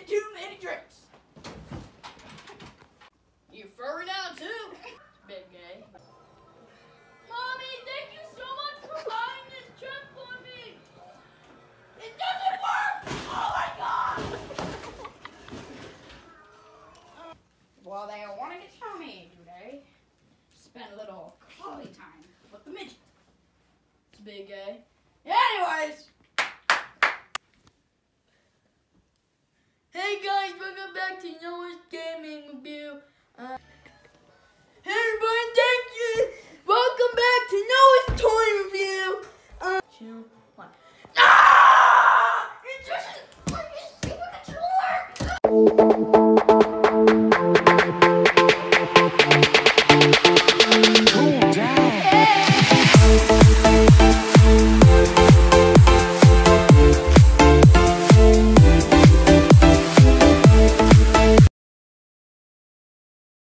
did too many drinks. You furry now too. Big gay. Mommy, thank you so much for buying this truck for me. It doesn't work. Oh my God. Well, they want to get Tommy today. Spend a little quality time with the midget. It's big gay. Anyways. Hey guys, welcome back to Noah's Gaming Review. Hey everybody,